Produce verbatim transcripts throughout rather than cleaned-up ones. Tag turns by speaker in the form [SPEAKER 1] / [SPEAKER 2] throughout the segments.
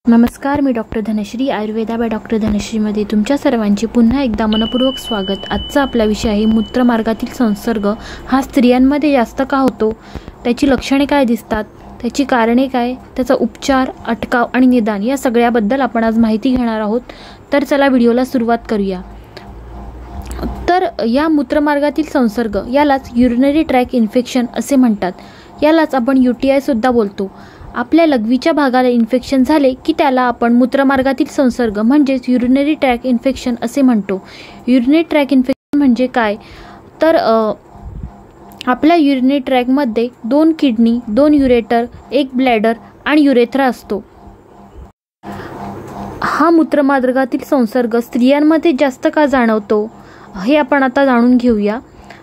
[SPEAKER 1] नमस्कार, मी doctor Dhanashree, Ayurveda by doctor धनश्रीमध्ये तुमच्या सर्वांचे पुन्हा एकदा मनपूर्वक स्वागत। आजचा आपला विषय आहे मूत्रमार्गातील संसर्ग हा स्त्रियांमध्ये जास्त का होतो, त्याची लक्षणे काय दिसतात, त्याची कारणे काय, त्याचा उपचार, अटकाव आणि निदान या सगळ्याबद्दल आपण आज माहिती घेणार आहोत। तर चला व्हिडिओला सुरुवात करूया। तर या मूत्रमार्गातील संसर्ग यालाच युरिनरी ट्रॅक इन्फेक्शन असे म्हणतात। यालाच आपण यूटीआय सुद्धा बोलतो। आपल्या लघवीच्या भागाला इन्फेक्शन झाले की त्याला आपण मूत्रमार्गातील संसर्ग म्हणजेच युरिनरी ट्रॅक इन्फेक्शन असे म्हणतो। युरिनरी ट्रॅक इन्फेक्शन म्हणजे काय, तर आपल्या युरिनरी ट्रॅकमध्ये दोन किडनी, दोन युरेटर, एक ब्लॅडर आणि युरेथ्रा असतो। हा मूत्रमार्गातील संसर्ग स्त्रियांमध्ये जास्त का जाणवतो हे आपण आता जाणून घेऊया।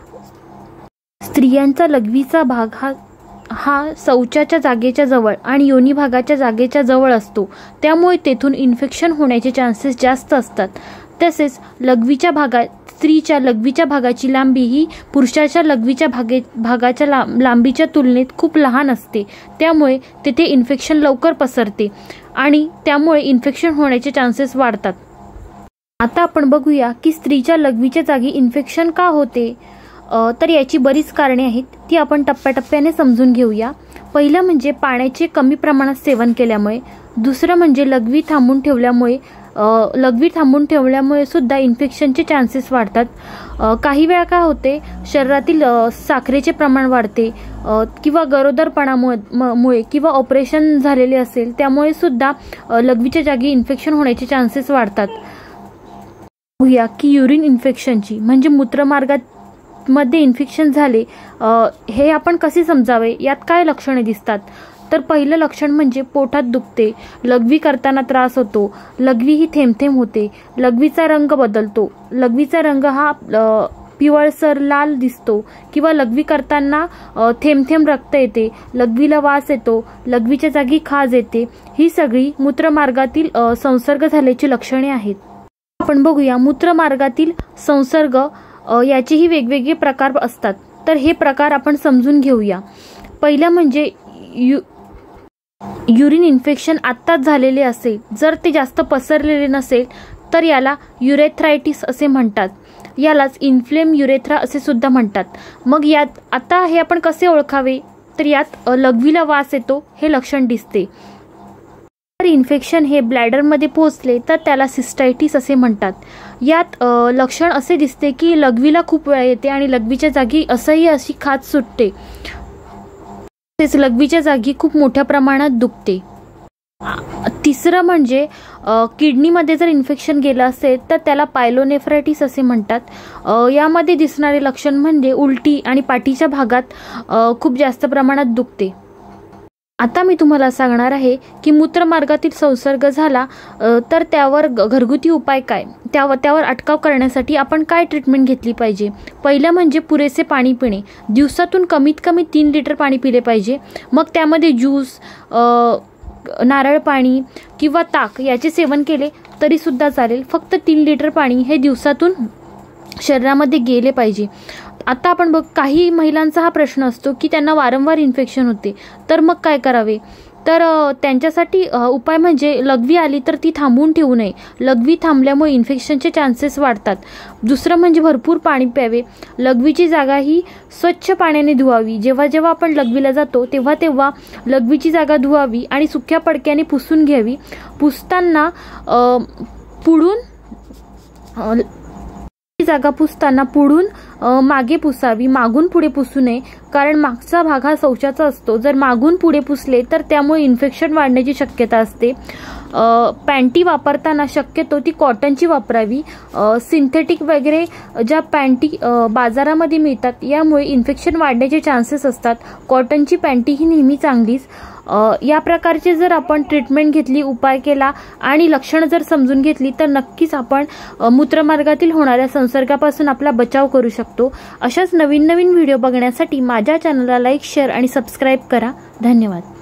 [SPEAKER 1] स्त्रियांचा लघवीचा भाग हा हा शौचाच्या जागेच्या जवळ आणि योनी भागाच्या जागेच्या जवळ असतो, त्यामुळे तेथून इन्फेक्शन होण्याचे चान्सेस जास्त असतात। तसेच लघवीच्या भागात स्त्रीच्या लघवीच्या भागाची लांबी ही पुरुषाच्या लघवीच्या भागे भागाच्या लांबीच्या तुलनेत खूप लहान असते, त्यामुळे तेथे इन्फेक्शन लवकर पसरते आणि त्यामुळे इन्फेक्शन होण्याचे चान्सेस वाढतात। आता आपण बघूया की स्त्रीच्या लघवीच्या जागी इन्फेक्शन का होते। तर याची बरीच कारणे आहेत, ती आपण टप्प्याटप्प्याने समजून घेऊया। पहिलं म्हणजे पाण्याचे कमी प्रमाणात सेवन केल्यामुळे, दुसरं म्हणजे लघवी थांबून ठेवल्यामुळे लघवी थांबून ठेवल्यामुळे सुद्धा इन्फेक्शनचे चान्सेस वाढतात। काही वेळा काय होते, शरीरातील साखरेचे प्रमाण वाढते किंवा गरोदरपणामुळे किंवा ऑपरेशन झालेले असेल त्यामुळे सुद्धा लघवीच्या जागी इन्फेक्शन होण्याचे चान्सेस वाढतात। बघूया की युरिन इन्फेक्शनची म्हणजे मूत्रमार्गात मध्ये इन्फेक्शन झाले हे आपण कसे समजावे, यात काय लक्षणे दिसतात। तर पहिलं लक्षण म्हणजे पोटात दुखते, लघवी करताना त्रास होतो, लघवी ही थेंब होते, लघवीचा रंग बदलतो, लघवीचा रंग हा पिवळसर लाल दिसतो किंवा लघवी करताना थेंब थेंब रक्त येते, लघवीला वास येतो, लघवीच्या जागी खाज येते, ही सगळी मूत्रमार्गातील संसर्ग झाल्याची लक्षणे आहेत। आपण बघूया मूत्रमार्गातील संसर्ग याचेही वेगवेगळे प्रकार असतात, तर हे प्रकार आपण समजून घेऊया। पहिला म्हणजे यु युरिन इन्फेक्शन आत्ताच झालेले असेल, जर ते जास्त पसरलेले नसेल तर याला युरेथ्रायटिस असे म्हणतात। यालाच इन्फ्लेम युरेथ्रा असे सुद्धा म्हणतात। मग यात आता हे आपण कसे ओळखावे, तर यात लघवीला वास येतो हे लक्षण दिसते। जर इन्फेक्शन हे ब्लॅडरमध्ये पोहोचले तर त्याला सिस्टायटिस असे म्हणतात। यात लक्षण असे दिसते की लघवीला खूप वेळ येते आणि लघवीच्या जागी असह्य अशी खाज सुटते, तसेच लघवीच्या जागी खूप मोठ्या प्रमाणात दुखते। तिसरं म्हणजे किडनीमध्ये जर इन्फेक्शन गेलं असेल तर त्याला पायलोनेफ्रायटिस असे म्हणतात। यामध्ये दिसणारे लक्षण म्हणजे उलटी आणि पाठीच्या भागात खूप जास्त प्रमाणात दुखते। आता मी तुम्हाला सांगणार आहे की मूत्रमार्गातील संसर्ग झाला तर त्यावर घरगुती उपाय काय, त्यावर त्यावर अटकाव करण्यासाठी आपण काय ट्रीटमेंट घेतली पाहिजे। पहिलं म्हणजे पुरेसे पाणी पिणे, दिवसातून कमीत कमी तीन लिटर पाणी पिले पाहिजे। मग त्यामध्ये ज्यूस, नारळ पाणी किंवा ताक याचे सेवन केले तरी सुद्धा चालेल, फक्त तीन लिटर पाणी हे दिवसातून शरीरामध्ये गेले पाहिजे। आता आपण बघ, काही महिलांचा हा प्रश्न असतो की त्यांना वारंवार इन्फेक्शन होते, तर मग काय करावे, तर त्यांच्यासाठी उपाय म्हणजे लघवी आली तर ती थांबवून ठेवू नये, लघवी थांबल्यामुळे इन्फेक्शनचे चान्सेस वाढतात। दुसरं म्हणजे भरपूर पाणी प्यावे, लघवीची जागा ही स्वच्छ पाण्याने धुवावी, जेव्हा जेव्हा आपण लघवीला जातो तेव्हा तेव्हा लघवीची जागा धुवावी आणि सुक्या पडक्याने पुसून घ्यावी। पुसताना पुढून जागा पुसताना पुढून मागे पुसावी, मागून पुढे पुसू नये, कारण मागचा भाग हा शौचाचा असतो, जर मागून पुढे पुसले तर त्यामुळे इन्फेक्शन वाढण्याची शक्यता असते। पॅन्टी वापरताना शक्यतो ती कॉटनची वापरावी, सिंथेटिक वगैरे ज्या पॅन्टी बाजारामध्ये मिळतात यामुळे इन्फेक्शन वाढण्याचे चान्सेस असतात, कॉटनची पॅन्टी ही नेहमी चांगलीच। या प्रकारचे जर आपण ट्रीटमेंट घेतली, उपाय केला आणि लक्षणं जर समजून घेतली तर नक्कीच आपण मूत्रमार्गातील होणाऱ्या संसर्गापासून आपला बचाव करू शकतो। अशाच नवीन नवीन व्हिडिओ बघण्यासाठी माझ्या चॅनलला लाईक, शेअर आणि सबस्क्राईब करा। धन्यवाद।